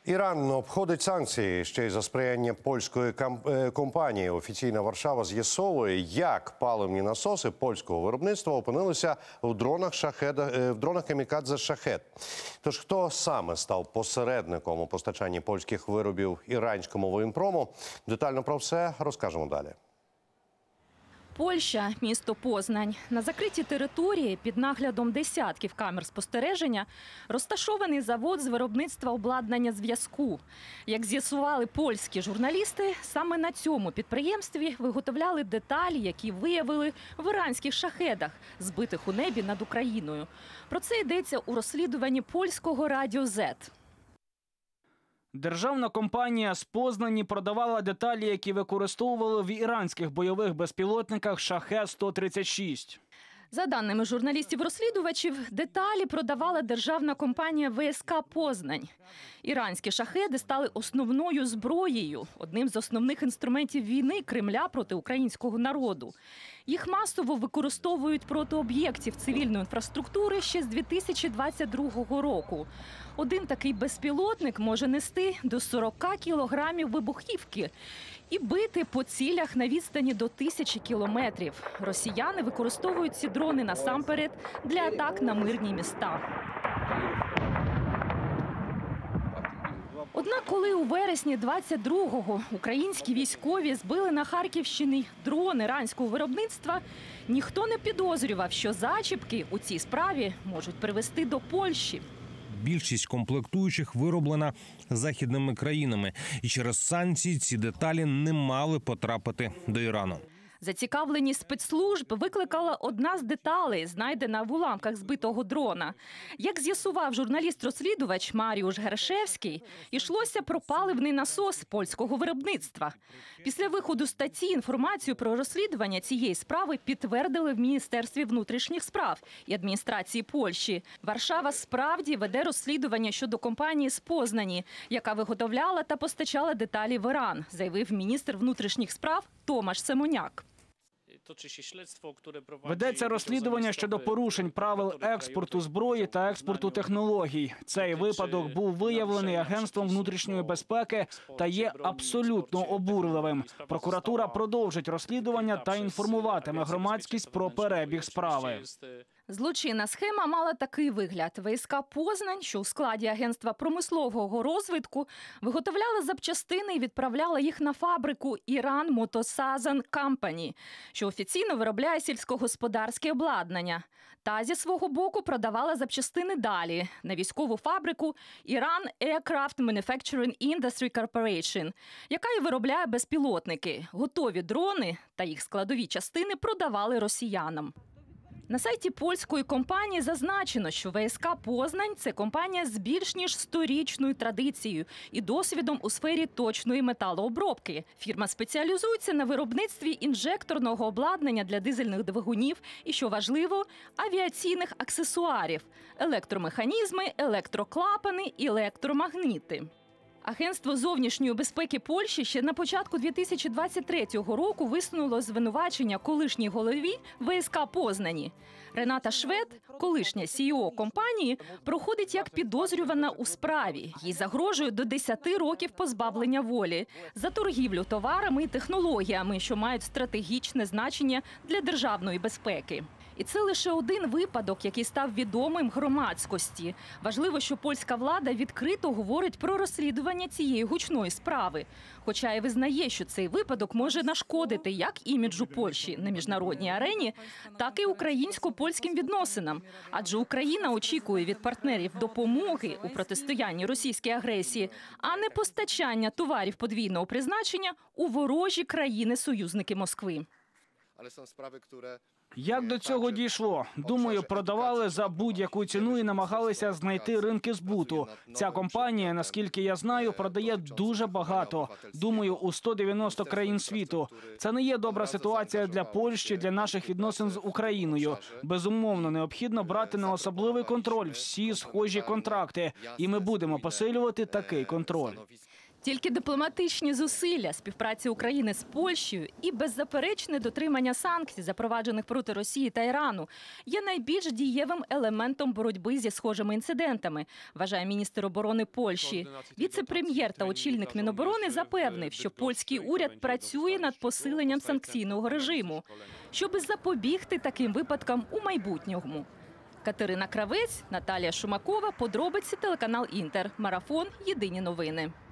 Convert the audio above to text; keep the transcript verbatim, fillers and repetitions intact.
Іран обходить санкції ще й за сприяння польської компанії. Офіційна Варшава з'ясовує, як паливні насоси польського виробництва опинилися в дронах «Шахед», в дронах «Камікадзе Шахед». Тож хто саме став посередником у постачанні польських виробів іранському воєнпрому? Детально про все розкажемо далі. Польща, місто Познань. На закритій території під наглядом десятків камер спостереження розташований завод з виробництва обладнання зв'язку. Як з'ясували польські журналісти, саме на цьому підприємстві виготовляли деталі, які виявили в іранських шахедах, збитих у небі над Україною. Про це йдеться у розслідуванні польського радіо «Зет». Державна компанія з Познані продавала деталі, які використовували в іранських бойових безпілотниках «Шахед сто тридцять шість». За даними журналістів-розслідувачів, деталі продавала державна компанія «Ве ес ка Познань». Іранські шахеди стали основною зброєю, одним з основних інструментів війни Кремля проти українського народу. Їх масово використовують проти об'єктів цивільної інфраструктури ще з дві тисячі двадцять другого року. Один такий безпілотник може нести до сорока кілограмів вибухівки і бити по цілях на відстані до тисячі кілометрів. Росіяни використовують ці дрони насамперед для атак на мирні міста. Однак, коли у вересні двадцять другого українські військові збили на Харківщині дрон іранського виробництва, ніхто не підозрював, що зачіпки у цій справі можуть привести до Польщі. Більшість комплектуючих вироблена західними країнами. І через санкції ці деталі не мали потрапити до Ірану. Зацікавленість спецслужб викликала одна з деталей, знайдена в уламках збитого дрона. Як з'ясував журналіст-розслідувач Маріуш Гершевський, йшлося про паливний насос польського виробництва. Після виходу статті інформацію про розслідування цієї справи підтвердили в Міністерстві внутрішніх справ і адміністрації Польщі. Варшава справді веде розслідування щодо компанії з Познані, яка виготовляла та постачала деталі в Іран, заявив міністр внутрішніх справ Томаш Семоняк. Ведеться розслідування щодо порушень правил експорту зброї та експорту технологій. Цей випадок був виявлений Агентством внутрішньої безпеки та є абсолютно обурливим. Прокуратура продовжить розслідування та інформуватиме громадськість про перебіг справи. Злочинна схема мала такий вигляд. Ве ес ка Познань, що у складі Агентства промислового розвитку, виготовляла запчастини і відправляла їх на фабрику Iran Motosazan Company, що офіційно виробляє сільськогосподарське обладнання. Та зі свого боку продавала запчастини далі на військову фабрику Iran Aircraft Manufacturing Industry Corporation, яка і виробляє безпілотники. Готові дрони та їх складові частини продавали росіянам. На сайті польської компанії зазначено, що Ве ес ка Познань – це компанія з більш ніж сторічною традицією і досвідом у сфері точної металообробки. Фірма спеціалізується на виробництві інжекторного обладнання для дизельних двигунів і, що важливо, авіаційних аксесуарів – електромеханізми, електроклапани і електромагніти. Агентство зовнішньої безпеки Польщі ще на початку дві тисячі двадцять третього року висунуло звинувачення колишній голові Ве ес ка Познані. Рената Швед, колишня сі і о компанії, проходить як підозрювана у справі. Їй загрожує до десяти років позбавлення волі за торгівлю товарами і технологіями, що мають стратегічне значення для державної безпеки. І це лише один випадок, який став відомим громадськості. Важливо, що польська влада відкрито говорить про розслідування цієї гучної справи. Хоча і визнає, що цей випадок може нашкодити як іміджу Польщі на міжнародній арені, так і українсько-польським відносинам. Адже Україна очікує від партнерів допомоги у протистоянні російській агресії, а не постачання товарів подвійного призначення у ворожі країни-союзники Москви. Як до цього дійшло? Думаю, продавали за будь-яку ціну і намагалися знайти ринки збуту. Ця компанія, наскільки я знаю, продає дуже багато. Думаю, у сто дев'яносто країн світу. Це не є добра ситуація для Польщі, для наших відносин з Україною. Безумовно, необхідно брати на особливий контроль всі схожі контракти. І ми будемо посилювати такий контроль. Тільки дипломатичні зусилля, співпраця України з Польщею і беззаперечне дотримання санкцій, запроваджених проти Росії та Ірану, є найбільш дієвим елементом боротьби зі схожими інцидентами, вважає міністр оборони Польщі. Віце-прем'єр та очільник Міноборони запевнив, що польський уряд працює над посиленням санкційного режиму, щоби запобігти таким випадкам у майбутньому. Катерина Кравець, Наталія Шумакова, подробиці, телеканал Інтер. Марафон. Єдині новини.